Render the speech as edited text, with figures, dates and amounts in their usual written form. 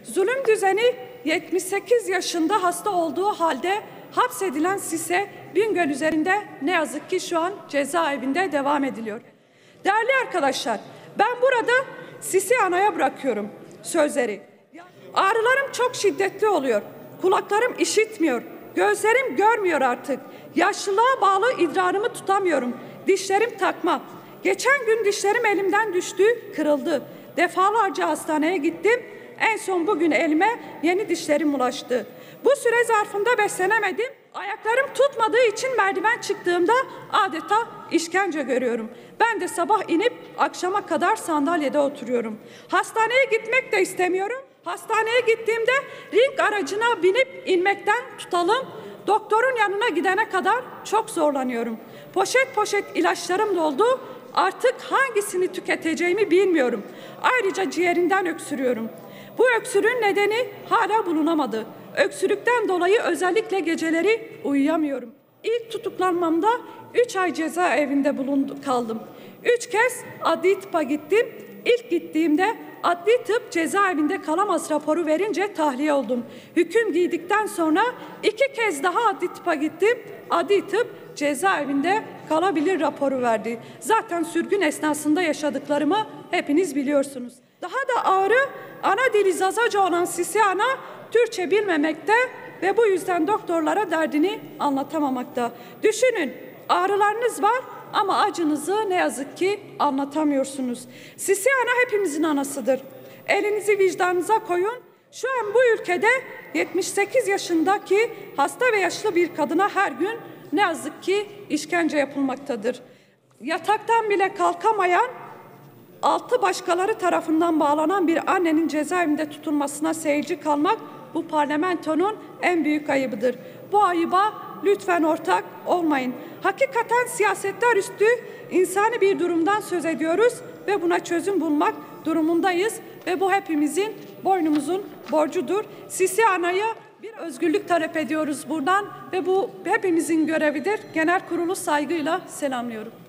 Zulüm düzeni 78 yaşında hasta olduğu halde hapsedilen Sise Bingöl üzerinde ne yazık ki şu an cezaevinde devam ediliyor. Değerli arkadaşlar, ben burada Sisi Ana'ya bırakıyorum sözleri. Ağrılarım çok şiddetli oluyor. Kulaklarım işitmiyor. Gözlerim görmüyor artık. Yaşlılığa bağlı idrarımı tutamıyorum. Dişlerim takma. Geçen gün dişlerim elimden düştü, kırıldı. Defalarca hastaneye gittim. En son bugün elime yeni dişlerim ulaştı. Bu süre zarfında beslenemedim. Ayaklarım tutmadığı için merdiven çıktığımda adeta işkence görüyorum. Ben de sabah inip akşama kadar sandalyede oturuyorum. Hastaneye gitmek de istemiyorum. Hastaneye gittiğimde ring aracına binip inmekten tutalım, doktorun yanına gidene kadar çok zorlanıyorum. Poşet poşet ilaçlarım doldu. Artık hangisini tüketeceğimi bilmiyorum. Ayrıca ciğerinden öksürüyorum. Bu öksürüğün nedeni hala bulunamadı. Öksürükten dolayı özellikle geceleri uyuyamıyorum. İlk tutuklanmamda 3 ay cezaevinde kaldım. 3 kez adli tıpa gittim. İlk gittiğimde adli tıp cezaevinde kalamaz raporu verince tahliye oldum. Hüküm giydikten sonra 2 kez daha adli tıpa gittim. Adli tıp cezaevinde kalabilir raporu verdi. Zaten sürgün esnasında yaşadıklarımı hepiniz biliyorsunuz. Daha da ağrı, ana dili Zazaca olan Sisi Ana Türkçe bilmemekte ve bu yüzden doktorlara derdini anlatamamakta. Düşünün, ağrılarınız var ama acınızı ne yazık ki anlatamıyorsunuz. Sisi Ana hepimizin anasıdır. Elinizi vicdanınıza koyun. Şu an bu ülkede 78 yaşındaki hasta ve yaşlı bir kadına her gün ne yazık ki işkence yapılmaktadır. Yataktan bile kalkamayan, altı başkaları tarafından bağlanan bir annenin cezaevinde tutulmasına seyirci kalmak bu parlamentonun en büyük ayıbıdır. Bu ayıba lütfen ortak olmayın. Hakikaten siyasetler üstü insani bir durumdan söz ediyoruz ve buna çözüm bulmak durumundayız ve bu hepimizin boynumuzun borcudur. Sisi Ana'ya bir özgürlük talep ediyoruz buradan ve bu hepimizin görevidir. Genel kurulu saygıyla selamlıyorum.